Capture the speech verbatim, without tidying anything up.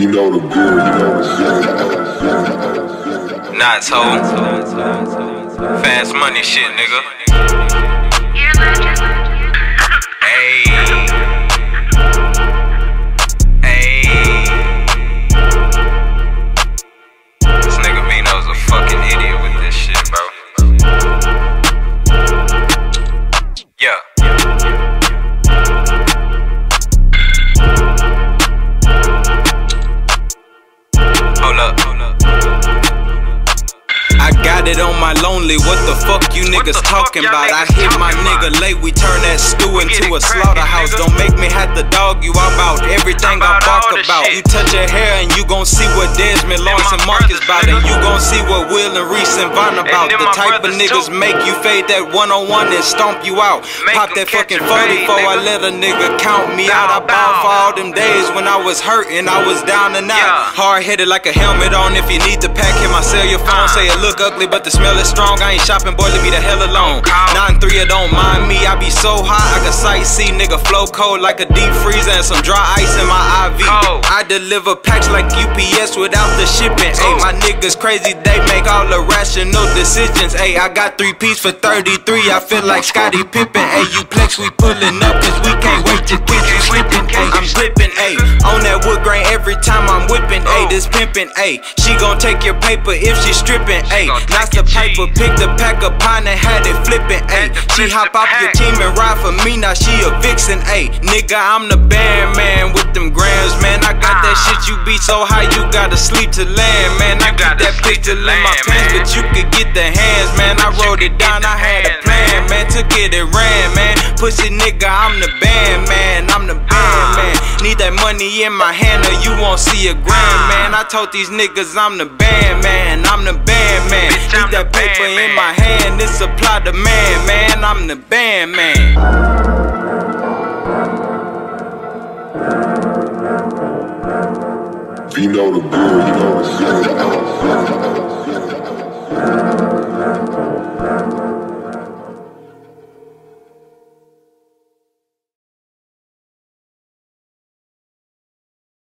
You know the good, you know the good. Knots, ho. Fast money shit, nigga. Hey. Hey. This nigga Vino's a fucking idiot with this shit, bro. Yeah. Hold up. I got it on my lonely, what the fuck you niggas talking about? I hit my nigga late, we turn that stew into a slaughterhouse. Don't make me have to dog you about everything I bark about. You touch your hair and you gon' see what Desmond, Lawrence, and Marcus bout. And you gon' see what Will and Reese and Von about. The type of niggas make you fade that one on one and stomp you out. Pop that fucking forty-four, I let a nigga count me out. I bought for all them days when I was hurting, I was down and out. Hard headed like a helmet on, if you need to pack him, I sell your phone. Say it look ugly, but the smell is strong. I ain't shopping, boy, leave me the hell alone. nine three, don't mind me, I be so hot, I can sightsee, nigga, flow cold like a deep freezer and some dry ice in my I V. I deliver packs like U P S without the shipping. Ayy, my niggas crazy, they make all the rational decisions. Ayy, I got three piece for thirty-three, I feel like Scottie Pippen. Ayy, you plex, we pulling up, cause we can't wait to get you slipping. Ayy, I'm gripping, ayy, on that wood grain every time I'm whipping. Ayy, this pimping, ayy, she gon' take your paper if she stripping. Ayy, not the piper, pick the pack up pine and had it flipping. Ayy, she hop off your team and ride for me, now she a vixen. Ayy, nigga, I'm the band man with them grams, man. I got that shit, you be so high, you gotta sleep to land, man. I got that picture in my pants, but you could get the hands, man. I wrote it down, I had a plan, man. Took it and ran, man. Pussy nigga, I'm the band man, I'm the band man. Need that money in my hand or you won't see a grand, man. I told these niggas I'm the band man, I'm the band man. Need that paper in my hand, this supply demand, man. I'm the band man. You know the good, you know the good.